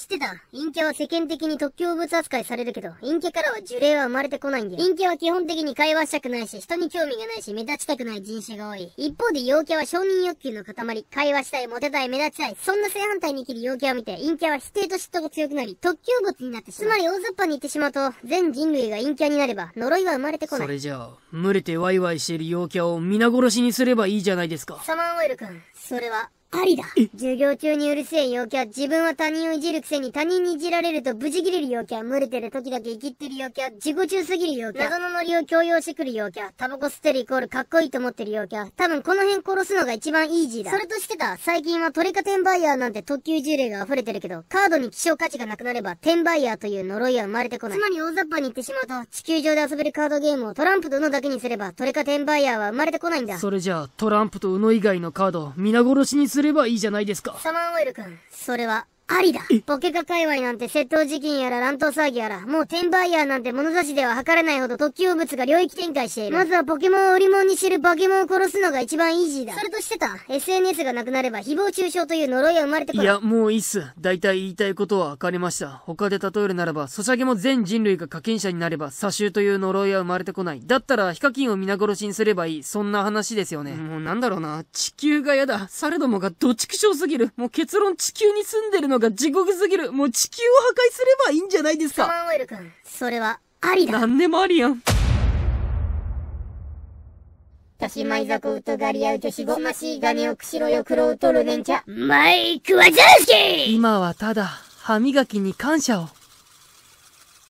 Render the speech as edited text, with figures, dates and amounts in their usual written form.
知ってた？陰キャは世間的に特許物扱いされるけど、陰キャからは呪霊は生まれてこないんだよ。陰キャは基本的に会話したくないし、人に興味がないし、目立ちたくない人種が多い。一方で陽キャは承認欲求の塊。会話したい、モテたい、目立ちたい。そんな正反対に生きる陽キャを見て、陰キャは否定と嫉妬が強くなり、特許物になってしまう。つまり大雑把に言ってしまうと、全人類が陰キャになれば、呪いは生まれてこない。 それじゃあ、群れてワイワイしている陽キャを皆殺しにすればいいじゃないですか。 サマーオイル君、それは、ありだ。授業中にうるせえ陽キャ、自分は他人をいじるくせに他人にいじられるとブチ切れる陽キャ、群れてる時だけ生きってる陽キャ、自己中すぎる陽キャ、謎のノリを強要してくる陽キャ、タバコ吸ってるイコールかっこいいと思ってる陽キャ、多分この辺殺すのが一番イージーだ。それとしてた、最近はトレカ転売ヤーなんて特級呪霊が溢れてるけど、カードに希少価値がなくなれば転売ヤーという呪いは生まれてこない。つまり大雑把に言ってしまうと、地球上で遊べるカードゲームをトランプと UNO だけにすればトレカ転売ヤーは生まれてこないんだ。 それじゃあ、トランプと UNO 以外のカードを皆殺しにすればいいじゃないですか。 サマーオイル君、それは、ありだ。ポケカ界隈なんて窃盗事件やら乱闘騒ぎやら、もう転売ヤーなんて物差しでは測れないほど特級物が領域展開している。まずはポケモンを売り物にしてるバケモンを殺すのが一番イージーだ。それとしてた、SNS がなくなれば誹謗中傷という呪いは生まれてこない。 いや、もういいっす。大体言いたいことは分かりました。他で例えるならば、ソシャゲも全人類が課金者になれば、詐集という呪いは生まれてこない。だったら、ヒカキンを皆殺しにすればいい。そんな話ですよね。もうなんだろうな。地球が嫌だ。されどもがどちくしょうすぎる。もう結論地球に住んでるのが地獄すぎる。もう地球を破壊すればいいんじゃないですか。 サマーオイル君、それは、ありだ。 なんでもありやん。 たしまいざこうとガリアウトしごましいガネをくしろよくろうとるねんちゃ。マイクワザースキー。 今はただ、歯磨きに感謝を。